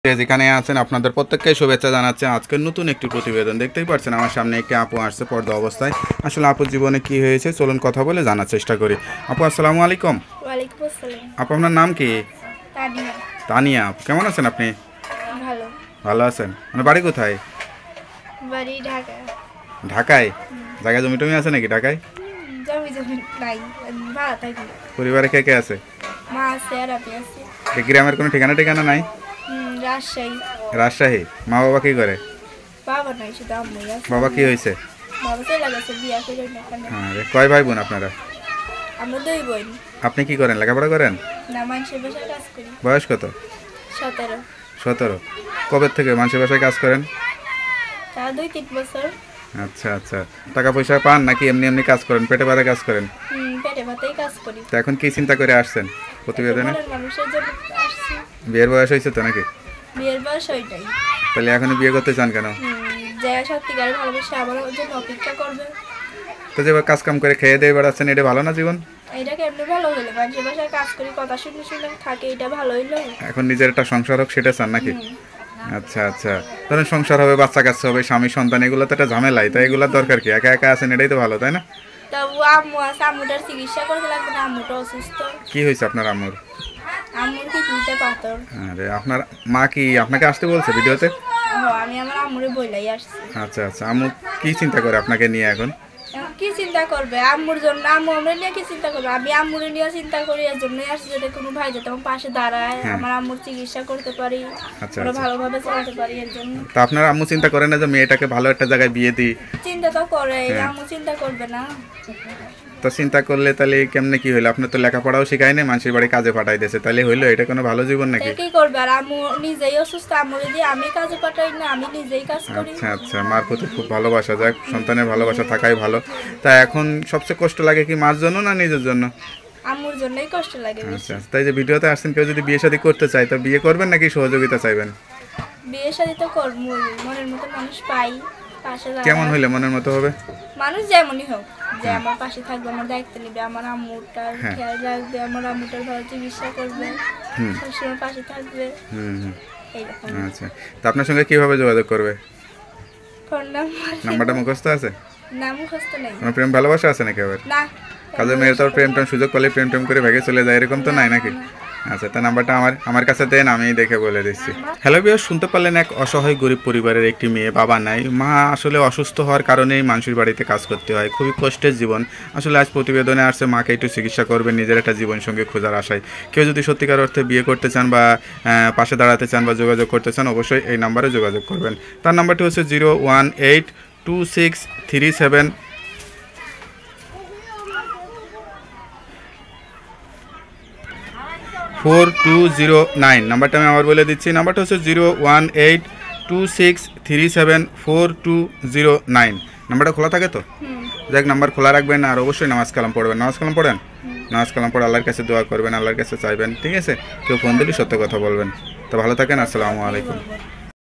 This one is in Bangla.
যেখানে আছেন আপনাদের প্রত্যেককে শুভেচ্ছা জানাচ্ছি। আজকের নতুন একটি প্রতিবেদন দেখতেই পাচ্ছেন আমার সামনে একটি আপু আসছে পর্দা অবস্থায়। আসলে আপুর জীবনে কি হয়েছে চলুন কথা বলে জানার চেষ্টা করি। আপু আসসালামু আলাইকুম। ওয়ালাইকুম আসসালাম। আপু আপনার নাম কি? তানিয়া। তানিয়া। কেমন আছেন আপনি? ভালো। ভালো আছেন? মানে বাড়ি কোথায়? বাড়ি ঢাকা। ঢাকায়? জায়গা জমি টমি আছে নাকি ঢাকায়? জমি নাই, ভাড়া থাকি। পরিবারে কে কে আছে? মা আছে আর আমি আছি। এই গ্রামের কোনো ঠিকানা নাই? রাজশাহী। রাজশাহী। মা বাবা কি করে? বাবা নাই, শুধু আম্মুই আছে। বাবা কি হয়েছে? বাবা চলে গেছে বিয়া করে ওখানে। হ্যাঁ, কয় ভাই বোন আপনারা? আমরা 2 বোন। আপনি কি করেন, লেখাপড়া করেন? না, মানুষের বাসায় কাজ করি। বয়স কত? 17। 17। কবে থেকে মানুষের বাসায় কাজ করেন? তা 2-3 বছর। আচ্ছা আচ্ছা। টাকা পয়সা পান নাকি এমনি এমনি কাজ করেন, পেটে ভাতে কাজ করেন? পেটে ভাতেই কাজ করি। তো এখন কি চিন্তা করে আসছেন প্রতিবেদনে? মানুষের জন্য আসছি। বিয়ের বয়স হয়েছে তো নাকি? বিয়ের বয়স হয় নাই। তাহলে এখনই বিয়ে করতে চান কেন? যে সত্যিকারের ভালোবাসে আমার জন্য অপেক্ষা করবে। তো যেভাবে কাজ কাম করে খেয়ে দিয়ে বেড়াচ্ছেন, এটা ভালো না জীবন? এটা কেমনে ভালো হলো? মানুষের বাসায় কাজ করি, কথা শুনে শুনে থাকে, এটা ভালো হইলো? এখন নিজের একটা সংসার হোক সেটা চান নাকি? আচ্ছা আচ্ছা। ধরেন সংসার হবে, বাচ্চা কাচ্চা হবে, স্বামী সন্তান, এগুলো তো একটা ঝামেলাই। তাই এগুলোর দরকার কি? একা একা আছেন এটাই তো ভালো, তাই না? তা আম্মু আছে, আম্মুটার চিকিৎসা করতে লাগবে না, আম্মুটা অসুস্থ। কি হয়েছে আপনার আম্মুর? আম্মুর কিডনিতে পাথর। আরে আপনার মা কি আপনাকে আসতে বলছে ভিডিওতে? আমি আমার আম্মুরে বইলাই আসছি। আচ্ছা আচ্ছা। আম্মু কি চিন্তা করে আপনাকে নিয়ে এখন? এখন কি চিন্তা করবে আম্মুর জন্য? আম্মু আমরা নিয়ে কি চিন্তা করবে? আমি আম্মুরে নিয়ে চিন্তা করি, এর জন্যই আসছি যাতে কোনো ভাই যাতে আমার পাশে দাঁড়ায়, আমার আম্মুর চিকিৎসা করতে পারি, আমরা ভালোভাবে চলতে পারি, এর জন্য। তা আপনার আম্মু চিন্তা করে না যে মেয়েটাকে ভালো একটা জায়গায় বিয়ে দিই? চিন্তা তো করে, আম্মু চিন্তা করবে না? তো চিন্তা করলে তাহলে কেমনে কি হইলো? আপনার তো লেখাপড়াও শিখায় না, মানুষের বাড়ি কাজে পাঠাই দিয়েছে, তাহলে হইলো? এটা কোনো ভালো জীবন নাকি? কি করবে? আর আম্মু নিজেই অসুস্থ, আম্মুরে দিয়ে আমি কাজে পাঠাই না, আমি নিজেই কাজ করি। আচ্ছা আচ্ছা। মার প্রতি খুব ভালোবাসা, যাক সন্তানের ভালোবাসা থাকাই ভালো। তা এখন সবচেয়ে কষ্ট লাগে কি মার জন্য না নিজের জন্য? আম্মুর জন্যই কষ্ট লাগে। আচ্ছা। তাই যে ভিডিওতে আসছেন, কেউ যদি বিয়ে শাদী করতে চায় তো বিয়ে করবেন নাকি সহযোগিতা চাইবেন? বিয়ে শাদী তো করবো, মনের মতো মানুষ পাই পাশে। কেমন হইলে মনের মতো হবে? মানুষ যেমনই হোক, যে আমার পাশে থাকবে, আমার দায়িত্ব নিবে, আমার আম্মুটার খেয়াল রাখবে, আমার আম্মুটার ভালো চিকিৎসা করবে, সবসময় পাশে থাকবে। এইরকম। আচ্ছা। তা আপনার সঙ্গে কিভাবে যোগাযোগ করবে? ফোন নাম্বারটা মুখস্থ আছে? না, মুখস্থ নেই। কোনো প্রেম ভালোবাসা আছে নাকি আবার? না। কাজের মেয়ের তো প্রেম টেম সুযোগ পেলে প্রেম টেম করে ভেগে চলে যায়, এরকম তো নাই নাকি? আচ্ছা। তা নাম্বারটা আমার কাছে দেন, আমি দেখে বলে দিচ্ছি। হ্যালো ভিউয়ার্স, শুনতে পারলেন এক অসহায় গরিব পরিবারের একটি মেয়ে, বাবা নাই, মা আসলে অসুস্থ হওয়ার কারণেই মানুষের বাড়িতে কাজ করতে হয়। খুবই কষ্টের জীবন। আসলে আজ প্রতিবেদনে আসছে মাকে একটু চিকিৎসা করবেন নিজের একটা জীবন সঙ্গে খোঁজার আশায়। কেউ যদি সত্যিকার অর্থে বিয়ে করতে চান বা পাশে দাঁড়াতে চান বা যোগাযোগ করতে চান, অবশ্যই এই নাম্বারে যোগাযোগ করবেন। তার নাম্বারটি হচ্ছে 0182637 4209। নাম্বারটা আমি আবার বলে দিচ্ছি, নাম্বারটা হচ্ছে 01826374209। নাম্বারটা খোলা থাকে তো? যাক, নাম্বার খোলা রাখবেন আর অবশ্যই নামাজ কালাম পড়বেন। নামাজ কালাম পড়েন? নামাজ কালাম পড়ে আল্লাহর কাছে দোয়া করবেন, আল্লাহর কাছে চাইবেন, ঠিক আছে? কেউ ফোন দিলে সত্য কথা বলবেন। তো ভালো থাকেন, আসসালামু আলাইকুম।